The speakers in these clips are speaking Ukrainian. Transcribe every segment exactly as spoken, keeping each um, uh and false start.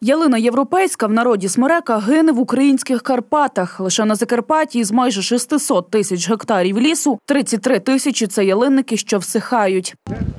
Ялина європейська, в народі смерека, гине в українських Карпатах. Лише на Закарпатті із майже шестисот тисяч гектарів лісу тридцять три тисячі – це ялинники, що всихають.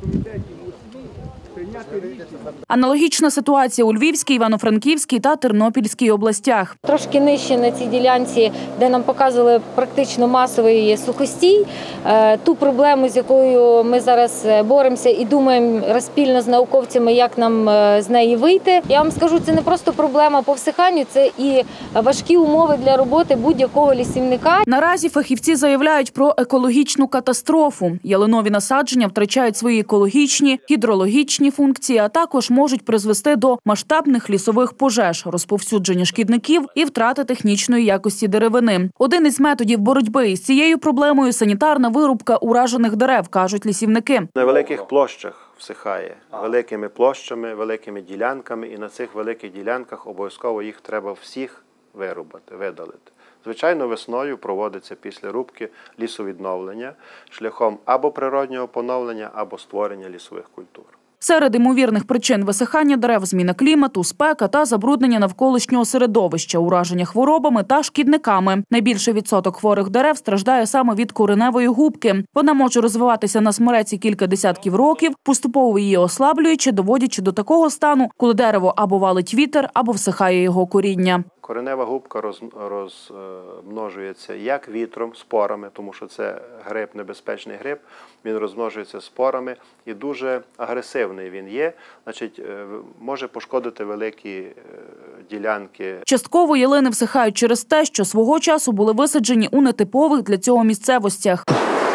Аналогічна ситуація у Львівській, Івано-Франківській та Тернопільській областях. Трошки нижче на цій ділянці, де нам показували практично масовий сухостій, ту проблему, з якою ми зараз боремося і думаємо спільно з науковцями, як нам з неї вийти. Я вам скажу, це не просто проблема по всиханню, це і важкі умови для роботи будь-якого лісівника. Наразі фахівці заявляють про екологічну катастрофу. Ялинові насадження втрачають свої екологічні, гідрологічні функції, а також можуть призвести до масштабних лісових пожеж, розповсюдження шкідників і втрати технічної якості деревини. Один із методів боротьби із цією проблемою – санітарна вирубка уражених дерев, кажуть лісівники. На великих площах всихає, великими площами, великими ділянками, і на цих великих ділянках обов'язково їх треба всіх вирубати, видалити. Звичайно, весною проводиться після рубки лісовідновлення шляхом або природнього поновлення, або створення лісових культур. Серед ймовірних причин висихання дерев – зміна клімату, спека та забруднення навколишнього середовища, ураження хворобами та шкідниками. Найбільший відсоток хворих дерев страждає саме від кореневої губки. Вона може розвиватися на смереці кілька десятків років, поступово її ослаблюючи, доводячи до такого стану, коли дерево або валить вітер, або всихає його коріння. Коренева губка розмножується як вітром, спорами, тому що це гриб, небезпечний гриб, він розмножується спорами і дуже агресивний він є, значить, може пошкодити великі ділянки. Частково ялини всихають через те, що свого часу були висаджені у нетипових для цього місцевостях.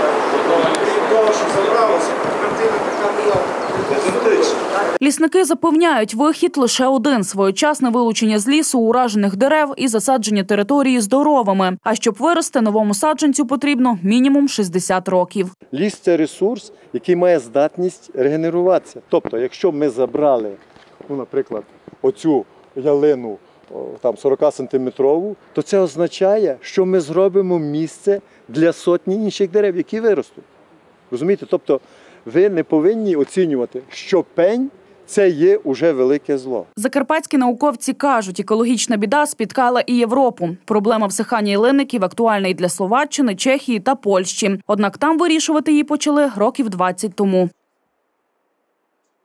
Лісники запевняють, вихід лише один – своєчасне вилучення з лісу уражених дерев і засадження території здоровими. А щоб вирости новому саджанцю потрібно мінімум шістдесят років. Ліс – це ресурс, який має здатність регенеруватися. Тобто, якщо ми забрали, ну, наприклад, оцю ялину там сорокасантиметрову, то це означає, що ми зробимо місце для сотні інших дерев, які виростуть. Розумієте? Тобто, ви не повинні оцінювати, що пень – це є уже велике зло. Закарпатські науковці кажуть, екологічна біда спіткала і Європу. Проблема всихання ялинників актуальна і для Словаччини, Чехії та Польщі. Однак там вирішувати її почали років двадцять тому.